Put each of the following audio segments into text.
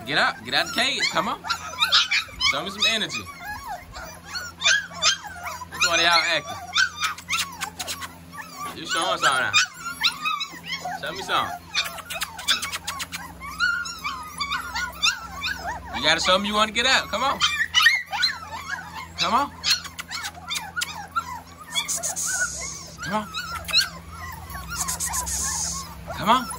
Get out. Get out the cage. Come on. Show me some energy. Which one of y'all acting? You showing something now. Show me something. You gotta show me you want to get out. Come on. Come on. Come on. Come on.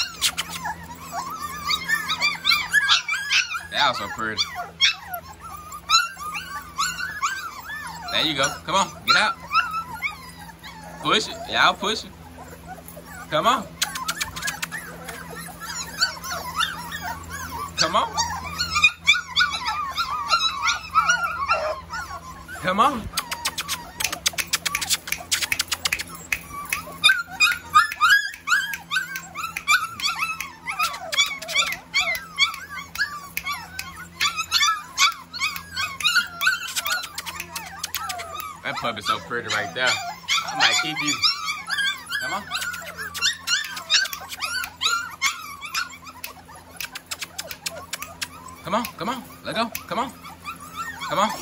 That was so pretty. There you go. Come on. Get out. Push it. Y'all push it. Come on. Come on. Come on. That puppy's so pretty right there. I might keep you. Come on. Come on, come on. Let go. Come on. Come on.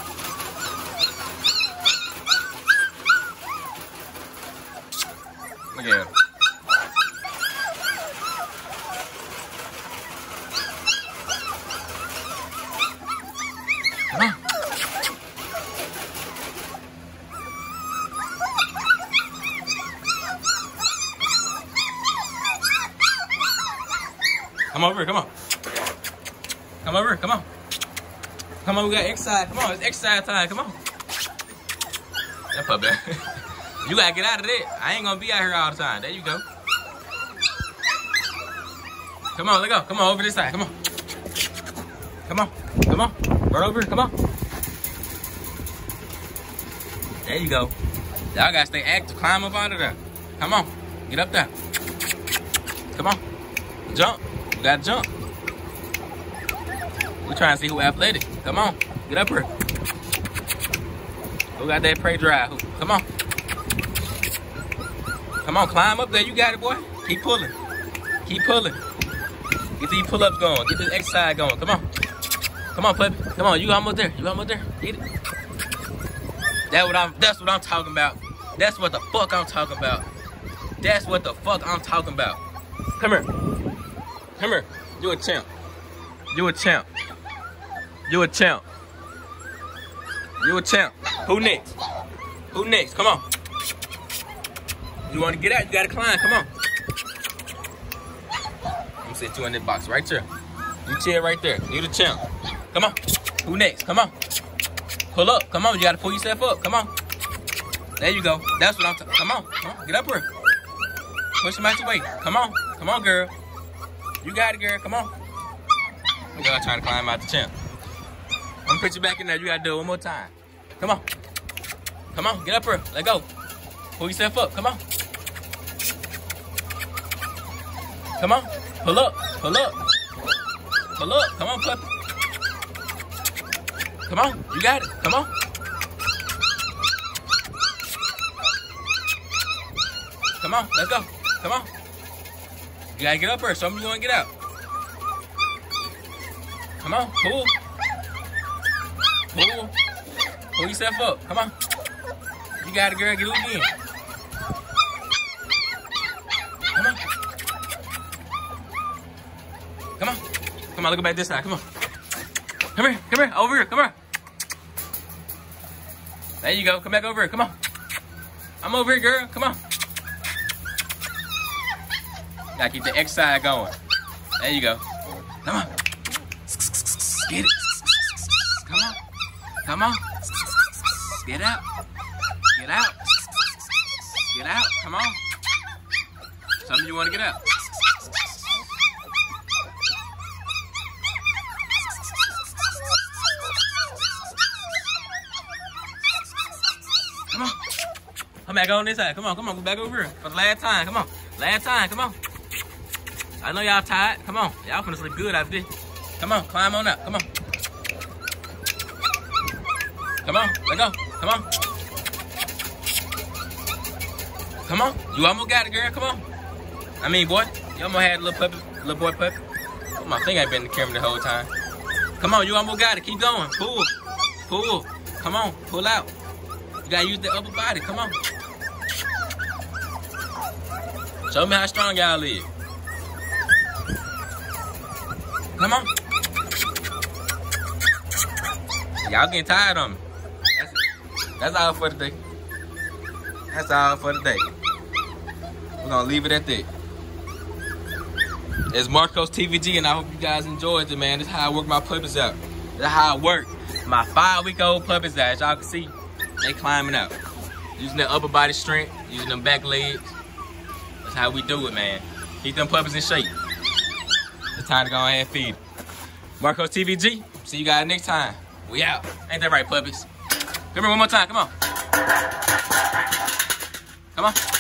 Look at him. Come on. Come over here, come on. Come over here, come on. Come on, we got exercise. Come on, it's exercise time, come on. That puppy. You gotta get out of there. I ain't gonna be out here all the time. There you go. Come on, let go. Come on, over this side, come on. Come on, come on. Run over here, come on. There you go. Y'all gotta stay active, climb up out of there. Come on, get up there. Come on, jump. You gotta jump. We're trying to see who athletic. Come on, get up here. Who got that prey drive? Come on. Come on, climb up there. You got it, boy. Keep pulling. Keep pulling. Get these pull-ups going. Get this exercise going. Come on. Come on, puppy. Come on, you almost there. You almost there. Get it. That's what I'm talking about. That's what the fuck I'm talking about. That's what the fuck I'm talking about. Come here. Come here. You a champ. You a champ. You a champ. You a champ. Who next? Who next? Come on. You want to get out? You got to climb. Come on. Let me set you in this box right there. You chill right there. You the champ. Come on. Who next? Come on. Pull up. Come on. You got to pull yourself up. Come on. There you go. That's what I'm talking. Come on. Come on. Get up here. Push him out your way. Come on. Come on, girl. You got it, girl. Come on. Girl trying to climb out the champ. I'm gonna put you back in there. You gotta do it one more time. Come on. Come on. Get up here. Let go. Pull yourself up. Come on. Come on. Pull up. Pull up. Pull up. Come on, puppy. Come on. You got it. Come on. Come on. Let's go. Come on. You gotta get up here. Show me you wanna get out. Come on. Pull. Pull. Pull yourself up. Come on. You got it, girl. Get it again. Come on. Come on. Come on. Look back this side. Come on. Come here. Come here. Over here. Come here. There you go. Come back over here. Come on. I'm over here, girl. Come on. Gotta keep the exercise going. There you go. Come on. Get it. Come on. Come on. Get out. Get out. Get out. Come on. Tell me you want to get out. Come on. Come back on this side. Come on. Come on. Go back over here for the last time. Come on. Last time. Come on. I know y'all tired. Come on. Y'all finna sleep good after this. Come on. Climb on up. Come on. Come on. Let go. Come on. Come on. You almost got it, girl. Come on. I mean, boy. You almost had a little puppy. Little boy puppy. My finger ain't been in the camera the whole time. Come on, you almost got it. Keep going. Pull. Pull. Come on. Pull out. You gotta use the upper body. Come on. Show me how strong y'all is. Come on. Y'all getting tired of me. That's all for today. That's all for today. We're gonna leave it at that. It's Marcos TVG, and I hope you guys enjoyed it, man. This is how I work my puppies out. This is how I work my 5-week-old puppies out. As y'all can see, they climbing out. Using their upper body strength, using them back legs. That's how we do it, man. Keep them puppies in shape. It's time to go ahead and feed them. Marcos TVG, see you guys next time. We out. Ain't that right, puppies? Come here one more time, come on. Come on.